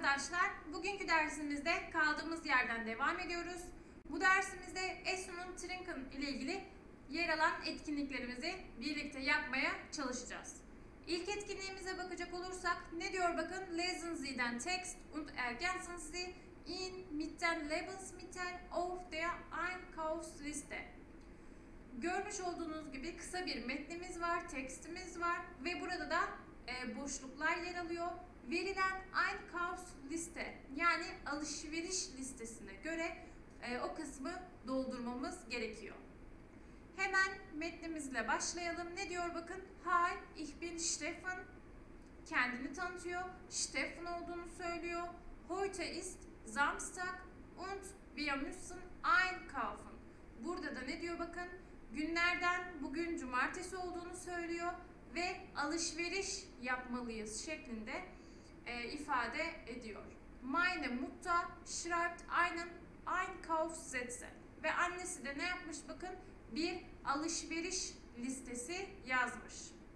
arkadaşlar. Bugünkü dersimizde kaldığımız yerden devam ediyoruz. Bu dersimizde Esun'un Trinken ile ilgili yer alan etkinliklerimizi birlikte yapmaya çalışacağız. İlk etkinliğimize bakacak olursak ne diyor bakın? Lesen Sie den Text und ergänzen Sie ihn mit den Lebensmitteln auf der Einkaufsliste. Görmüş olduğunuz gibi kısa bir metnimiz var, tekstimiz var ve burada da boşluklar yer alıyor. Verilen Einkaufsliste yani alışveriş listesine göre o kısmı doldurmamız gerekiyor. Hemen metnimizle başlayalım. Ne diyor bakın? Hi, ich bin Stefan. Kendini tanıtıyor. Stefan olduğunu söylüyor. Heute ist Samstag und wir müssen einkaufen. Burada da ne diyor bakın? Günlerden bugün cumartesi olduğunu söylüyor ve alışveriş yapmalıyız şeklinde ifade ediyor. Meine Mutter schreibt einen Einkaufszettel. Ve annesi de ne yapmış bakın? Bir alışveriş listesi yazmış.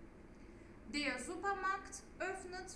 Der Supermarkt öffnet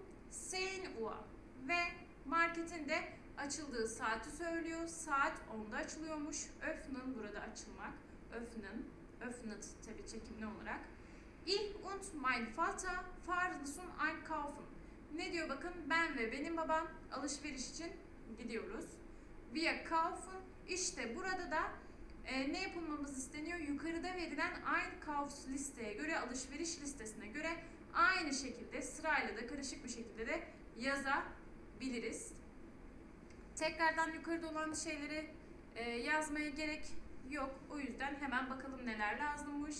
10 Uhr. Ve marketin de açıldığı saati söylüyor. Saat 10'da açılıyormuş. Öffnen burada açılmak. Öffnet tabi çekimli olarak. Ich und mein Vater fahren zum Einkaufen. Ne diyor bakın? Ben ve benim babam alışveriş için gidiyoruz. Wir kaufen. İşte burada da ne yapılmamız isteniyor? Yukarıda verilen Einkaufslisteye göre, alışveriş listesine göre aynı şekilde sırayla da karışık bir şekilde de yazabiliriz. Tekrardan yukarıda olan şeyleri yazmaya gerek yok. O yüzden hemen bakalım neler lazımmış.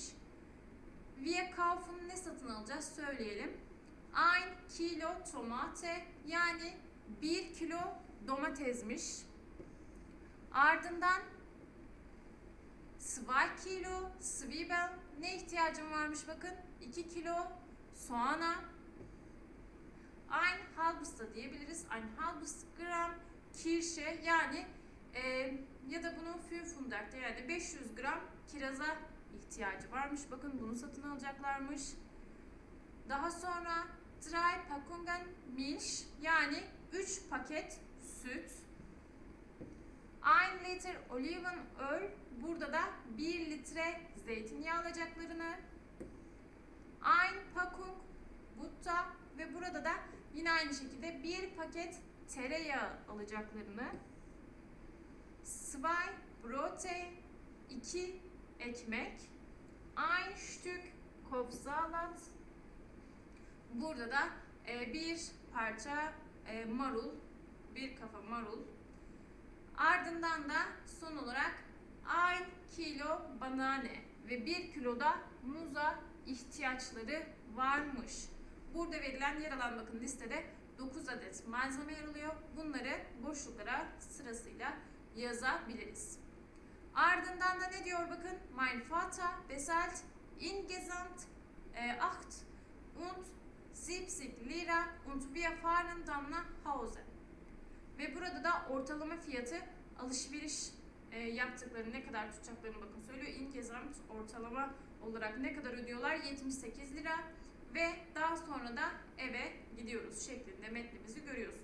Wir kaufen ne satın alacağız söyleyelim. 1 kilo tomate yani 1 kilo domatesmiş. Ardından 2 kilo Zwiebeln ne ihtiyacım varmış bakın. 2 kilo soğana. 1/2 da diyebiliriz. 1/2 gram Kirsche yani ya da bunu 500 yani 500 gram kiraza ihtiyacı varmış. Bakın bunu satın alacaklarmış. Daha sonra 3 Packungen Milch yani 3 paket süt. 1 litre Olivenöl burada da 1 litre zeytinyağı alacaklarını. 1 Packung Butter ve burada da yine aynı şekilde 1 paket tereyağı alacaklarını. 2 Brote 2 ekmek. 1 Stück Kopfsalat. Burada da bir parça marul, bir kafa marul. Ardından da son olarak 1 kilo banane ve 1 kilo da muza ihtiyaçları varmış. Burada verilen yer alan bakın listede 9 adet malzeme yer alıyor. Bunları boşluklara sırasıyla yazabiliriz. Ardından da ne diyor bakın? Mein Vater bezahlt insgesamt 8 und 70 lira und wir fahren dann nach Hause. Ve burada da ortalama fiyatı alışveriş yaptıkları ne kadar tutacaklarını bakın söylüyor. Insgesamt ortalama olarak ne kadar ödüyorlar? 78 lira ve daha sonra da eve gidiyoruz şeklinde metnimizi görüyorsunuz.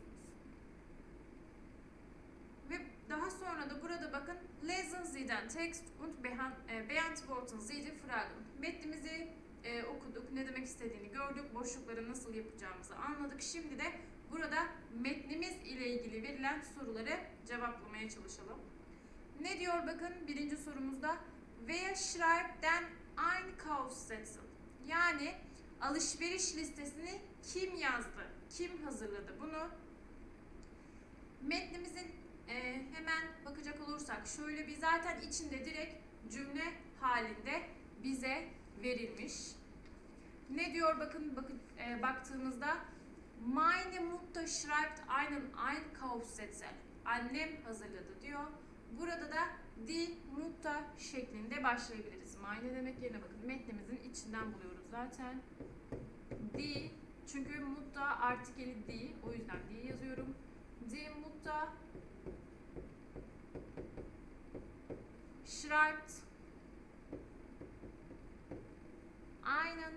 Ve daha sonra da burada bakın Lesen Sie den Text und beantworten Sie die Fragen. Metnimizi okuduk, ne demek istediğini gördük, boşlukları nasıl yapacağımızı anladık. Şimdi de burada metnimiz ile ilgili verilen soruları cevaplamaya çalışalım. Ne diyor bakın birinci sorumuzda? Wer schreibt den Einkaufszettel? Yani alışveriş listesini kim yazdı? Kim hazırladı bunu? Metnimizin hemen bakacak olursak şöyle bir zaten içinde direkt cümle halinde bize verilmiş. Ne diyor bakın baktığımızda Meine Mutter schreibt einen Einkaufszettel. Annem hazırladı diyor. Burada da die Mutter şeklinde başlayabiliriz. Meine demek yerine bakın metnimizin içinden buluyoruz zaten. Die çünkü Mutter artikeli die o yüzden die yazıyorum. Die Mutter schreibt einen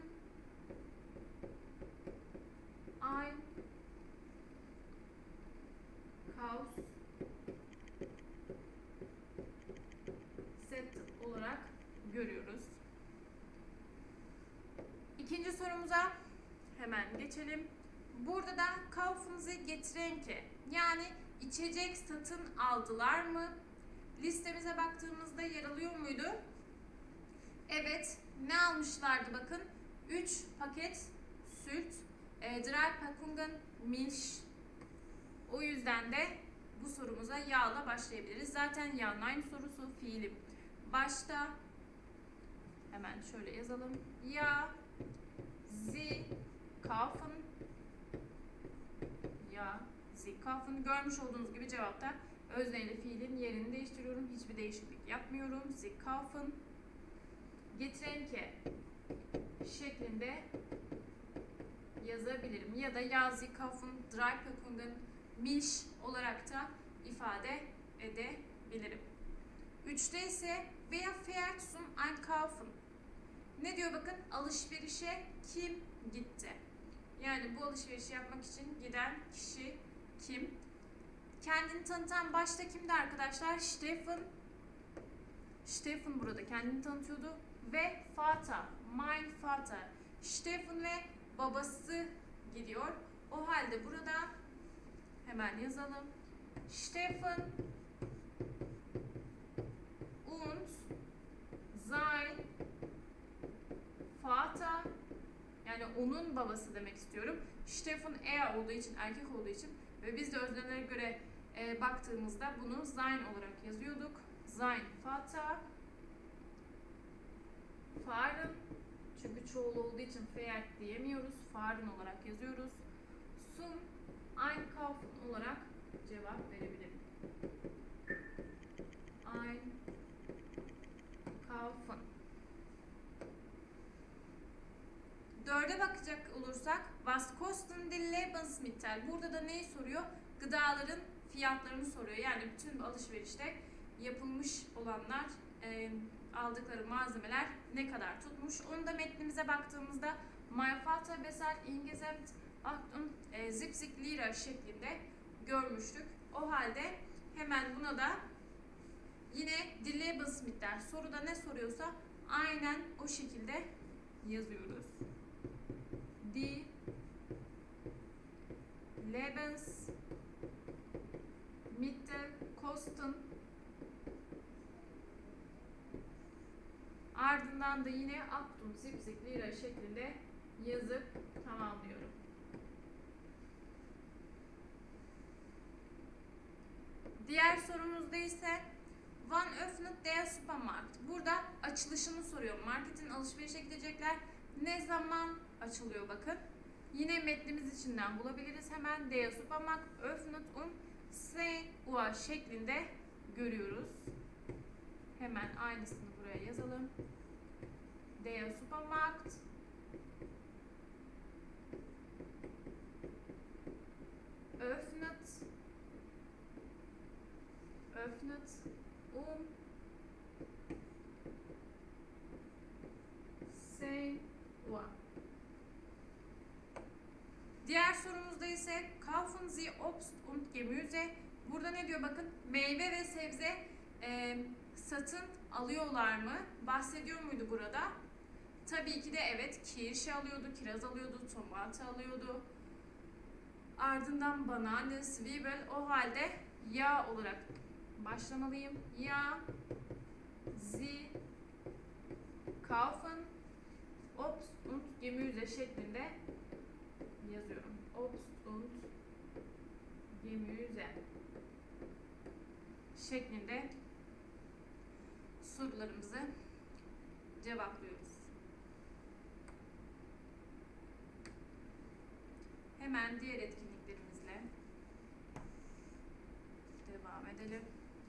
hemen geçelim. Burada da kaufen Sie Getränke, yani içecek satın aldılar mı? Listemize baktığımızda yer alıyor muydu? Evet. Ne almışlardı bakın? 3 paket süt, 3 Packungen Milch. O yüzden de bu sorumuza yağla başlayabiliriz. Zaten ya nein sorusu fiili başta. Hemen şöyle yazalım. Ya, Sie kaufen. Ya, Sie kaufen. Görmüş olduğunuz gibi cevapta özne ile fiilin yerini değiştiriyorum. Hiçbir değişiklik yapmıyorum. Sie kaufen. Getränke şeklinde yazabilirim. Ya da ya Sie kaufen 3 Packungen Milch olarak da ifade edebilirim. 3'te ise wer fährt zum Einkaufen? Ne diyor bakın? Alışverişe kim gitti? Yani bu alışverişi yapmak için giden kişi kim? Kendini tanıtan başta kimdi arkadaşlar? Stefan. Stefan burada kendini tanıtıyordu. Ve Vater, mein Vater. Stefan ve babası gidiyor. O halde burada hemen yazalım. Stefan und sein Vater, yani onun babası demek istiyorum. Stefan olduğu için, erkek olduğu için ve biz de öznelere göre baktığımızda bunu sein olarak yazıyorduk. Sein Vater fahren, çünkü çoğul olduğu için fährt diyemiyoruz. Fahren olarak yazıyoruz. Zum Einkaufen olarak cevap verebilirim. Einkaufen. 4'e bakacak olursak was kosten die Lebensmittel? Burada da neyi soruyor? Gıdaların fiyatlarını soruyor. Yani bütün alışverişte yapılmış olanlar, aldıkları malzemeler ne kadar tutmuş? Onu da metnimize baktığımızda mein Vater bezahlt insgesamt 78 lira şeklinde görmüştük. O halde hemen buna da yine die Lebensmittel, soruda ne soruyorsa aynen o şekilde yazıyoruz. Die Lebensmittel kosten. Ardından da yine 78 lira şeklinde yazıp tamamlıyorum. Diğer sorumuzda ise wann öffnet der Supermarkt? Burada açılışını soruyor. Marketin alışverişe gidecekler. Ne zaman açılıyor bakın. Yine metnimiz içinden bulabiliriz. Hemen der Supermarkt öffnet um 10 Uhr şeklinde görüyoruz. Hemen aynısını buraya yazalım. Der Supermarkt öffnet um 10 Uhr. Diğer sorumuzda ise kaufen Sie Obst und Gemüse. Burada ne diyor bakın? Meyve ve sebze satın alıyorlar mı? Bahsediyor muydu burada? Tabii ki de evet. Kirşi alıyordu, kiraz alıyordu, tomat alıyordu. Ardından banane, zwiebel. O halde ya olarak başlamalıyım. Ya, Sie kaufen Obst und Gemüse şeklinde yazıyorum. Obst und Gemüse şeklinde sorularımızı cevaplıyoruz. Hemen diğer etkinliklerimizle devam edelim.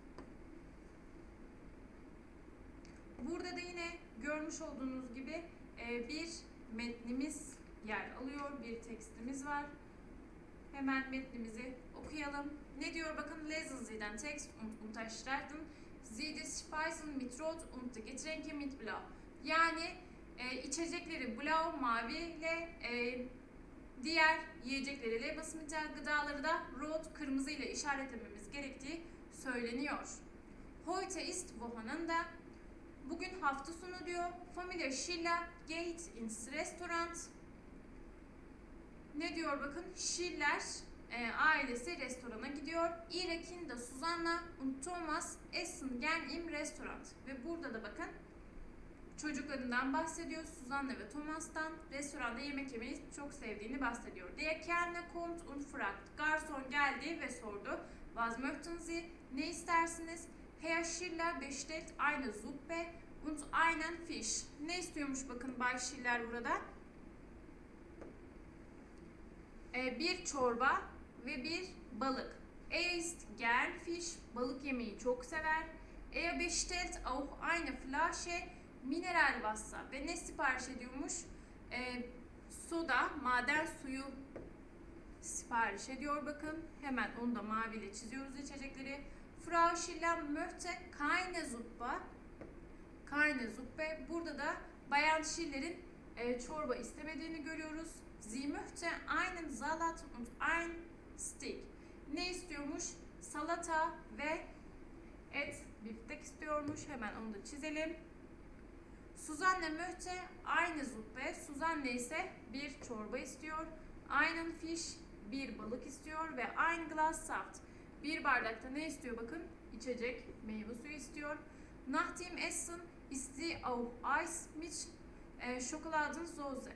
Burada da yine görmüş olduğunuz gibi bir metnimiz yer alıyor, bir tekstimiz var. Hemen metnimizi okuyalım. Ne diyor bakın? Lesen Sie den Text und unterstreichen Sie die Speisen mit Rot und die Getränke mit Blau. Yani içecekleri blau, mavi ile diğer yiyecekleri Lebensmittel, gıdaları da rot, kırmızı ile işaretlememiz gerektiği söyleniyor. Heute ist Wochenende. Bugün hafta sonu diyor. Familie Schiller geht ins Restaurant. Ne diyor bakın? Schiller ailesi restorana gidiyor. Ihre Kinder Susanna und Thomas essen gern im Restaurant. Ve burada da bakın çocuklarından bahsediyor. Susanna ve Thomas'tan restoranda yemek yemeyi çok sevdiğini bahsediyor. Der Kellner kommt und fragt. Garson geldi ve sordu. Was möchten Sie? Ne istersiniz? Herr Schiller bestellt eine Suppe und einen Fisch. Ne istiyormuş bakın Bay Schiller burada? Bir çorba ve bir balık. Er isst gern Fisch. Balık yemeyi çok sever. Er bestellt auch eine Flasche Mineralwasser. Ve ne sipariş ediyormuş? Soda, maden suyu sipariş ediyor bakın. Hemen onu da maviyle çiziyoruz içecekleri. Frau Schiller möchte keine Suppe. Keine Suppe. Burada da Bayan Schiller'in çorba istemediğini görüyoruz. Sie möchte einen Salat und ein Steak. Ne istiyormuş? Salata ve et, biftek istiyormuş. Hemen onu da çizelim. Susanne möchte eine Suppe. Susanne ise bir çorba istiyor. Einen Fisch, bir balık istiyor ve ein Glas Saft. Bir bardakta ne istiyor bakın? İçecek, meyve suyu istiyor. Nach dem Essen isst sie auch Eis mit Schokoladensoße.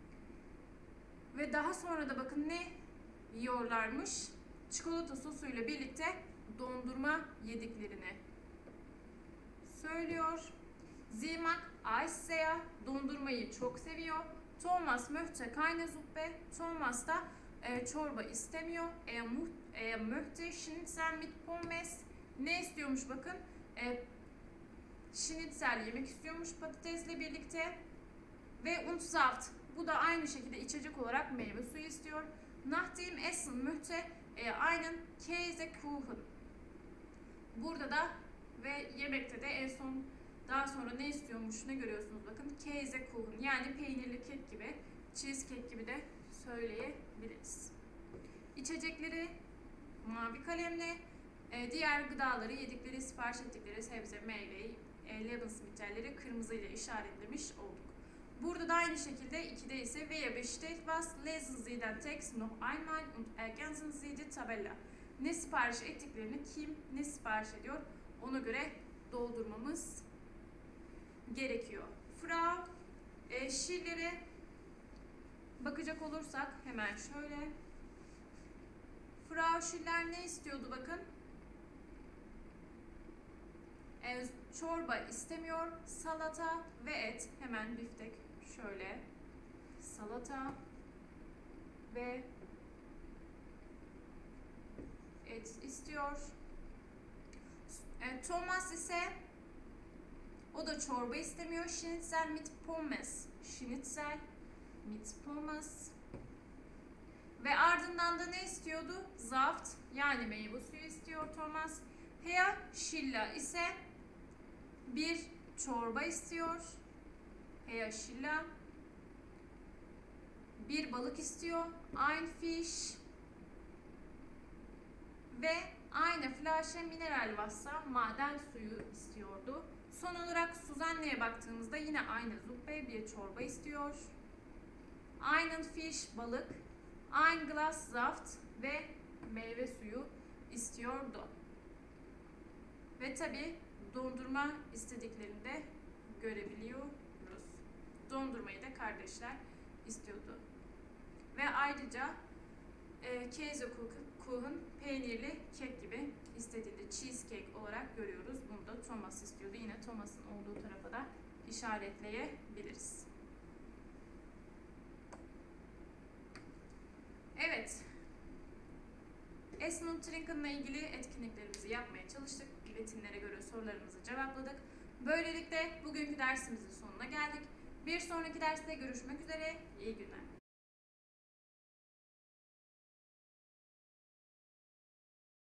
Ve daha sonra da bakın ne yiyorlarmış? Çikolata sosuyla birlikte dondurma yediklerini söylüyor. Sie mag Eis sehr. Dondurmayı çok seviyor. Thomas möchte keine Suppe. Thomas da çorba istemiyor. Er möchte Schnitzel mit Pommes. Ne istiyormuş bakın? Schnitzel yemek istiyormuş patatesle birlikte. Ve und Saft. Bu da aynı şekilde içecek olarak meyve suyu istiyor. Nach dem Essen möchte einen Käsekuchen. Burada da ve yemekte de en son daha sonra ne istiyormuş ne görüyorsunuz bakın. Käsekuchen yani peynirli kek gibi, cheesecake gibi de söyleyebiliriz. İçecekleri mavi kalemle, diğer gıdaları yedikleri, sipariş ettikleri sebze, meyve, Lebensmittelleri kırmızıyla işaretlemiş olduk. Burada da aynı şekilde 2'de ise wer bestellt was, lesen Sie den Text noch einmal und ergänzen Sie die Tabelle. Ne sipariş ettiklerini kim ne sipariş ediyor ona göre doldurmamız gerekiyor. Frau Schiller'e bakacak olursak hemen şöyle. Frau Schiller ne istiyordu bakın? Çorba istemiyor, salata ve et. Hemen biftek şöyle. Salata ve et istiyor. Thomas ise o da çorba istemiyor. Schnitzel mit Pommes. Schnitzel mit Pommes. Ve ardından da ne istiyordu? Saft yani meyve suyu istiyor Thomas. Herr Schiller ise bir çorba istiyor. Herr Schiller bir balık istiyor. Ein Fisch ve eine Flasche Mineralwasser maden suyu istiyordu. Son olarak Susanne'ye baktığımızda yine aynı Suppe bir çorba istiyor. Einen Fisch balık, ein Glas Saft ve meyve suyu istiyordu. Ve tabi dondurma istediklerini de görebiliyoruz. Dondurmayı da kardeşler istiyordu. Ve ayrıca Käsekuchen peynirli kek gibi istediğinde cheesecake olarak görüyoruz. Bunu da Thomas istiyordu. Yine Thomas'ın olduğu tarafa da işaretleyebiliriz. Evet. Essen und Trinken'la ilgili etkinliklerimizi yapmaya çalıştık. Metinlere göre sorularımızı cevapladık. Böylelikle bugünkü dersimizin sonuna geldik. Bir sonraki derste görüşmek üzere. İyi günler.